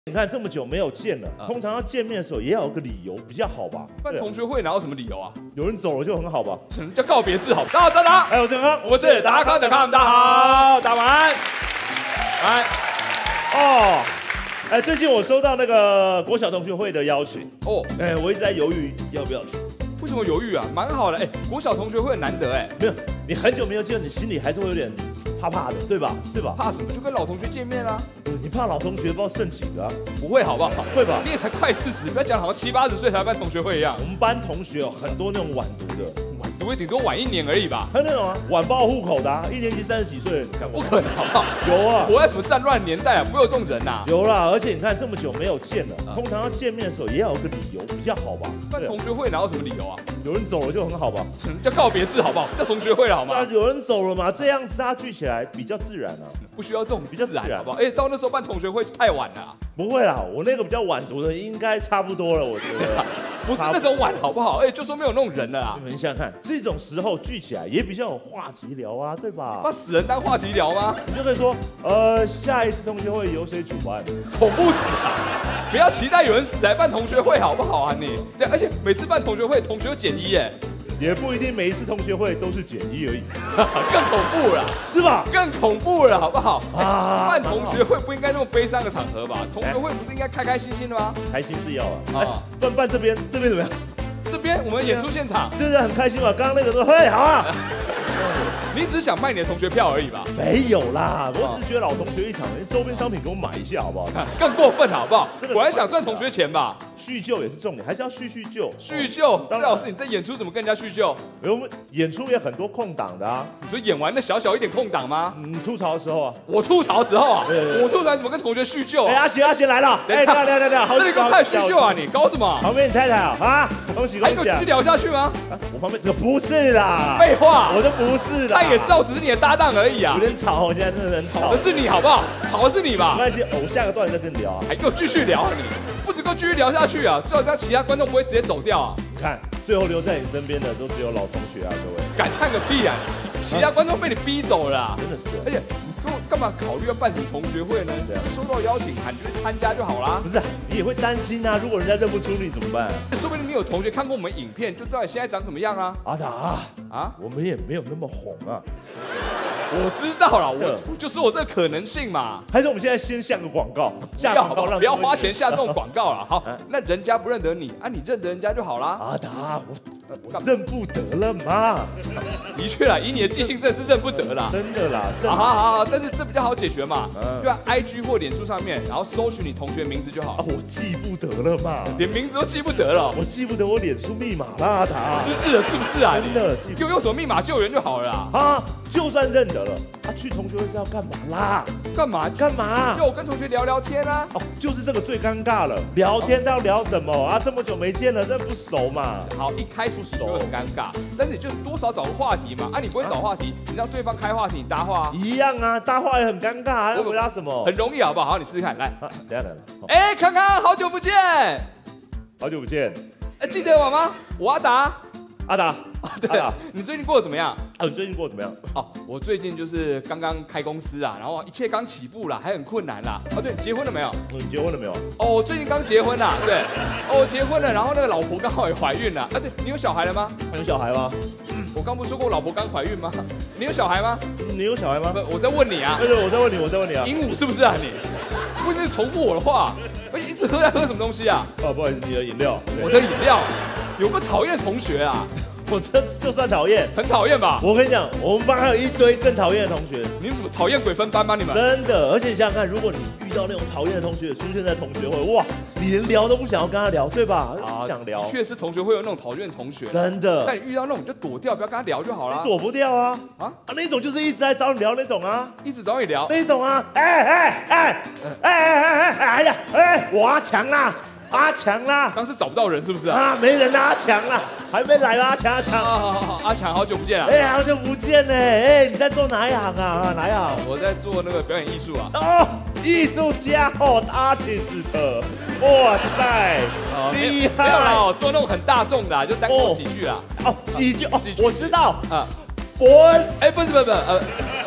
你看这么久没有见了，通常要见面的时候也要有个理由比较好吧？ 办同学会哪有什么理由啊？ 有人走了就很好吧？ 叫告别式好。大家好， 哎，我郑康， 我是达康的康，大家好，大家晚安。来， 哦，哎，最近我收到那个国小同学会的邀请， 哦， 哎，我一直在犹豫要不要去。 为什么犹豫啊？蛮好的，哎，国小同学会很难得，哎， 没有，你很久没有见，你心里还是会有点怕怕的，对吧？对吧？ 怕什么？就跟老同学见面啊。 你怕老同学不知道剩几个啊？ 不会好不好？ 会吧？ 你也才快40，不要讲好像70、80岁才办同学会一样。 我们班同学有很多那种晚读的， 晚读也顶多晚1年而已吧？ 还有那种啊晚报户口的啊，1年级30几岁，你看不可能好不好？ 有啊， 活在什么战乱年代啊？不会有这种人呐。 有啦，而且你看这么久没有见了，通常要见面的时候也要有个理由比较好吧？ 办同学会哪有什么理由啊？ 有人走了就很好吧？ 叫告别式好不好？叫同学会了好吗？ 有人走了嘛，这样子大家聚起来比较自然啊。 不需要这种比较自然好不好？哎，到那时候办同学会太晚了。 不会啦，我那个比较晚读的应该差不多了，我觉得。 不是那种晚好不好？哎，就说没有那种人了啦。 你们想想看，这种时候聚起来也比较有话题聊啊，对吧？ 把死人当话题聊吗？ 你就可以说，下一次同学会由谁主办？ 恐怖死啊！不要期待有人死来办同学会好不好啊你？对，而且每次办同学会，同学减1耶。 也不一定每一次同学会都是减1而已， 更恐怖了， 是吧？ 更恐怖了，好不好？ 啊， 办同学会不应该那么悲伤的场合吧？同学会不是应该开开心心的吗？ 开心是要啊。办这边怎么样？ 这边我们演出现场， 真的很开心嘛。刚刚那个说，嘿，好啊。 你只是想卖你的同学票而已吧？ 没有啦，我只是觉得老同学一场，周边商品给我买一下好不好？ 更过分好不好？我还想赚同学钱吧？ 叙旧也是重点，还是要叙旧。 叙旧，最好是你在演出怎么跟人家叙旧？ 我们演出也很多空档的啊。 你说演完那小一点空档吗？ 你吐槽的时候啊。 我吐槽的时候啊，我吐槽怎么跟同学叙旧？ 哎，阿贤来了！哎，等下， 这里给我看叙旧啊！你搞什么？ 旁边你太太啊，恭喜！ 还给我继续聊下去吗？ 我旁边这个不是啦， 废话， 我就不是啦。 他也知道只是你的搭档而已啊。 有点吵，我现在真的很吵。 吵的是你好不好？吵的是你吧？ 没关系，我下个段再跟你聊啊。 还给我继续聊啊你！不只够继续聊下去啊，最好让其他观众不会直接走掉啊。 看，最后留在你身边的都只有老同学啊，各位。 感叹个屁啊！其他观众被你逼走了啊， 真的是。 而且你干嘛考虑要办什么同学会呢？收到邀请函就去参加就好啦。 不是，你也会担心啊，如果人家认不出你怎么办？ 说不定你有同学看过我们影片，就知道你现在长什么样啊。 阿达啊，我们也没有那么红啊。 我知道了，我就说我这个可能性嘛。 还是我们现在先下个广告， 下广告不要花钱下这种广告了。好，那人家不认得你啊，你认得人家就好啦。 阿达，我认不得了嘛。 的确啦，以你的记性真的是认不得啦。 真的啦。 好，但是这比较好解决嘛，就在 IG 或脸书上面，然后搜寻你同学名字就好了。 我记不得了嘛， 连名字都记不得了。 我记不得我脸书密码啦，阿达。 失事了是不是啊？ 真的， 就用什么密码救援就好了啦。 啊，就算认得了，去同学会是要干嘛啦？ 干嘛？就我跟同学聊聊天啊。 哦，就是这个最尴尬了，聊天要聊什么啊？这么久没见了，认不熟嘛。 好，一开始就很尴尬，但是你就多少找个话题嘛。啊，你不会找话题，你让对方开话题，你搭话啊。 一样啊，搭话也很尴尬啊，要回答什么？ 很容易好不好？好，你试试看，来。 等下。 哎，康康，好久不见。 好久不见。 记得我吗？我阿达。 阿达， 对啊，你最近过得怎么样？ 你最近过得怎么样？ 哦，我最近就是刚刚开公司啊，然后一切刚起步啦，还很困难啦。哦，对，结婚了没有？ 你结婚了没有？ 哦，我最近刚结婚啦，对。哦，我结婚了，然后那个老婆刚好也怀孕了。啊，对，你有小孩了吗？ 有小孩吗？ 我刚不是说过我老婆刚怀孕吗？你有小孩吗？ 你有小孩吗？ 不，我在问你啊。 对，我在问你啊。 鹦鹉是不是啊你？为什么重复我的话？我一直在喝什么东西啊？ 哦，不好意思，你的饮料。 我的饮料，有个讨厌的同学啊。 我这就算讨厌， 很讨厌吧？ 我跟你讲，我们班还有一堆更讨厌的同学。 你们怎么讨厌鬼分班吗？你们真的，而且你想想看，如果你遇到那种讨厌的同学出现在同学会，哇，你连聊都不想要跟他聊，对吧？不想聊。 确实，同学会有那种讨厌的同学， 真的。 但你遇到那种你就躲掉，不要跟他聊就好了。 你躲不掉啊！那种就是一直在找你聊那种啊， 一直找你聊那种啊！哎呀，我阿强啦！阿强啦， 刚是找不到人是不是啊？没人啦，阿强啦，还没来啦，阿强。 好，阿强好久不见了。 哎，好久不见呢。哎，你在做哪一行啊？哪一行？ 我在做那个表演艺术啊。 哦，艺术家哦 ，artist。哇塞，厉害！ 没有啦，做那种很大众的，就单口喜剧啦。 哦，喜剧哦，我知道啊。 伯恩，哎，不是，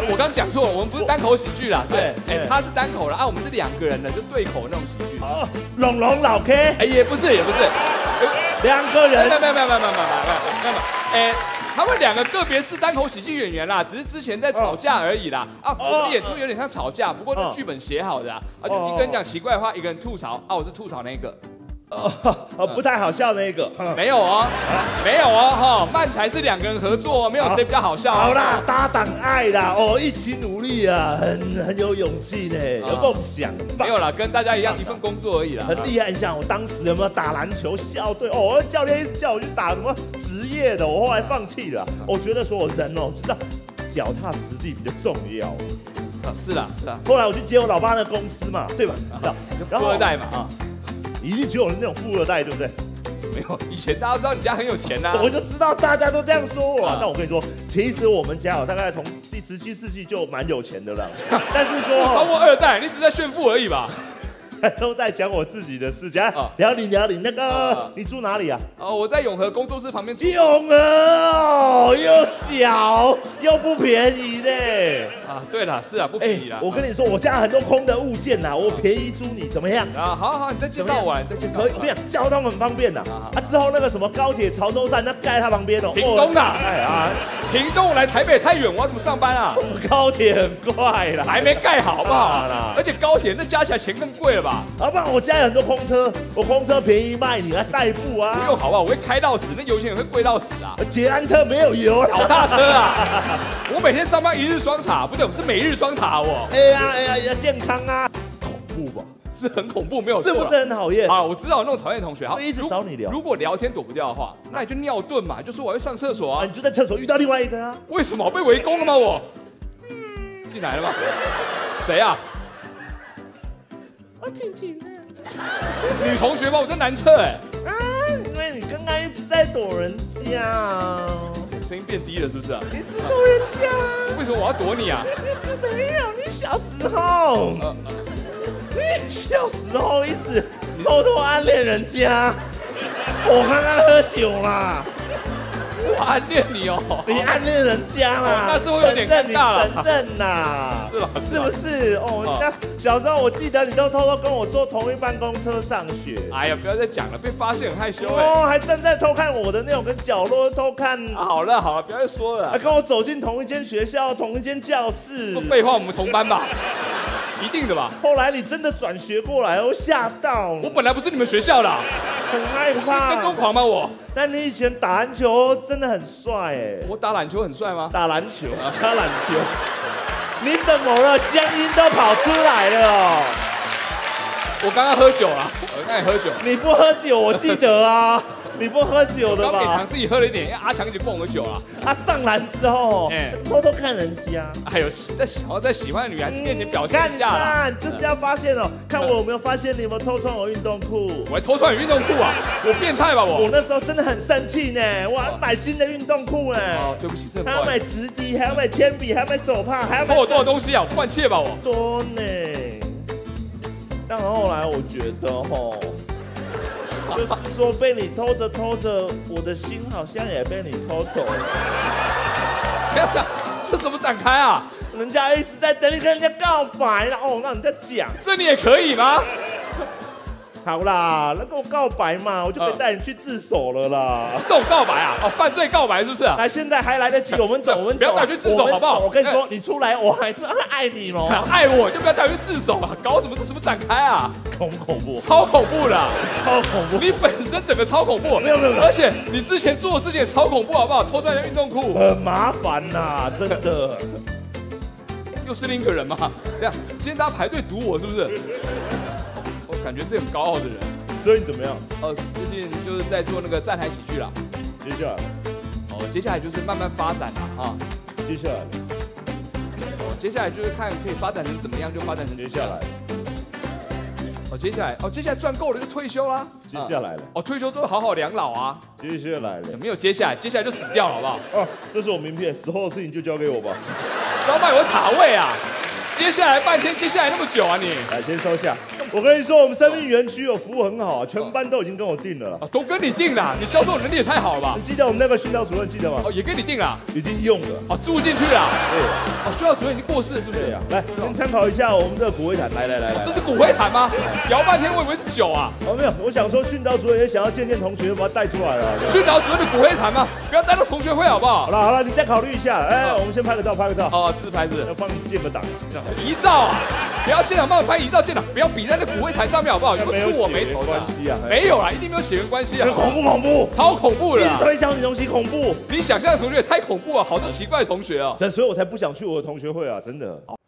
我刚讲错了，我们不是单口喜剧啦，对， 对他是单口啦，啊，我们是2个人的，就对口那种喜剧。 哦，龙龙老 K， 哎，也不是， 2个人， 没有，他们2个个别是单口喜剧演员啦，只是之前在吵架而已啦。啊，我们演出有点像吵架，不过那剧本写好的啊，就一个人讲奇怪的话，一个人吐槽，啊，我是吐槽那个。 不太好笑那个， 没有哦，哈，漫才是2个人合作，没有谁比较好笑。 好啦，搭档爱啦，哦，一起努力啊，很有勇气呢，有梦想。 没有啦，跟大家一样，一份工作而已啦。 很厉害，你想我当时有没有打篮球校队？哦，教练一直叫我去打什么职业的，我后来放弃了。我觉得说我人哦，知道脚踏实地比较重要。 是啦。 后来我去接我老爸的公司嘛，对吧？ 富2代嘛，啊。 一定只有那种富2代，对不对？ 没有，以前大家知道你家很有钱呐， 我就知道大家都这样说我。那我跟你说，其实我们家大概从第17世纪就蛮有钱的了，但是说超过2代，你只是在炫富而已吧？ 都在讲我自己的事情。聊你那个，你住哪里啊？ 我在永和工作室旁边住。 永和哦，又小又不便宜呢。 对了，是啊，不便宜啦。 我跟你说，我家很多空的物件呐，我便宜租你，怎么样？ 好，你再介绍我， 可以，不样，交通很方便呐。之后那个什么高铁潮州站，那盖它旁边哦。 屏东的，屏东来台北太远，我要怎么上班啊？ 高铁很快啦， 还没盖好，好不好啦？而且高铁那加起来钱更贵了吧？ 不然我家有很多空车，我空车便宜卖你，还代步啊。 不用好不好？我会开到死，那油钱也会贵到死啊。 捷安特没有油， 脚踏车啊！我每天上班1日双塔，不对，我是每日双塔我。 哎呀，要健康啊！恐怖吧？ 是很恐怖，没有错。 是不是很讨厌？ 啊，我知道那种讨厌的同学， 一直找你聊。 如果聊天躲不掉的话，那你就尿遁嘛，就说我要上厕所啊。 你就在厕所遇到另外一个啊？ 为什么被围攻了吗？我进来了吗？谁啊？ 婷婷啊， 女同学吧，我在男厕哎。 因为你刚刚一直在躲人家， 声音变低了是不是啊？ 一直躲人家。 为什么我要躲你啊？ 没有，你小时候，你小时候一直偷偷暗恋人家。我刚刚喝酒啦。 我暗恋你哦， 你暗恋人家啦， 那是会有点尴尬了。 承认呐，是不是？哦，那小时候我记得你都偷偷跟我坐同一班公车上学。 哎呀，不要再讲了，被发现很害羞哦，还站在偷看我的那种跟角落偷看。 好了，不要再说了。 还跟我走进同一间学校、同一间教室。 废话，我们同班吧？一定的吧？ 后来你真的转学过来，我吓到。 我本来不是你们学校的， 很害怕。 跟疯狂吗我？ 但你以前打篮球真的很帅哎。 我打篮球很帅吗？ 打篮球，打篮球。你怎么了？乡音都跑出来了哦。 我刚刚喝酒了，我刚才喝酒。 你不喝酒，我记得啊。你不喝酒的吧？ 刚给糖自己喝了一点，因为阿强一直灌我酒啊。 他上篮之后，偷偷看人家。 哎呦，在喜欢的女孩子面前表现一下啦。 看，就是要发现哦，看我有没有发现你有没有偷穿我运动裤。 我还偷穿你运动裤啊？我变态吧我？ 我那时候真的很生气呢，我还买新的运动裤呢。 哦，对不起， 还要买直笛，还要买铅笔，还要买手帕，还要买。 偷我多少东西啊？我换妾吧我？ 多呢。但后来我觉得吼。就是说被你偷着偷着，我的心好像也被你偷走了。 这什么展开啊？ 人家一直在等你跟人家告白了哦，那你在讲， 这你也可以吗？ 好啦，那跟我告白嘛，我就可以带你去自首了啦。 这种告白啊？哦，犯罪告白是不是？ 那现在还来得及，我们走，我们不要带我去自首好不好？ 我跟你说，你出来，我还是爱你咯。 爱我就不要带我去自首了，搞什么展开啊？ 恐怖， 超恐怖的， 超恐怖！ 你本身整个超恐怖， 没有， 而且你之前做的事情也超恐怖，好不好？偷穿人家运动裤， 很麻烦呐，真的。 又是另一个人吗？这样，今天大家排队堵我是不是？我感觉是很高傲的人。 所以你怎么样？ 最近就是在做那个站台喜剧啦。 接下来， 接下来就是慢慢发展啦啊。 接下来， 接下来就是看可以发展成怎么样就发展成。 接下来。 接下来赚够了就退休啦。 接下来了。 退休之后好好养老啊。 接下来了。 没有接下来就死掉了，好不好？ 这是我名片，死后的事情就交给我吧。 是要卖我塔位啊？接下来半天，接下来那么久啊你？ 来，先收下。 我跟你说，我们生命园区有服务很好啊，全班都已经跟我订了。 都跟你订了，你销售能力也太好了吧？ 你记得我们那个训导主任记得吗？ 也跟你订了， 已经用了。 住进去了。 对， 训导主任已经过世了，是不是？ 来，您参考一下我们这个骨灰坛。来， 这是骨灰坛吗？摇半天，我以为是酒啊。 没有，我想说训导主任也想要见同学，把他带出来了。 训导主任的骨灰坛吗？不要带到同学会好不好？ 好了，你再考虑一下。我们先拍个照。 自拍是， 要帮你建个档。 遗照啊！不要现场帮我拍遗照建档，不要比在那骨灰坛上面好不好？有没有出我眉头的关系啊？没有啦，一定没有血缘关系啊！ 恐怖， 超恐怖的！ 一直推销你东西，恐怖。 你想象的同学也太恐怖了，好多奇怪的同学哦。 所以我才不想去我的同学会啊，真的。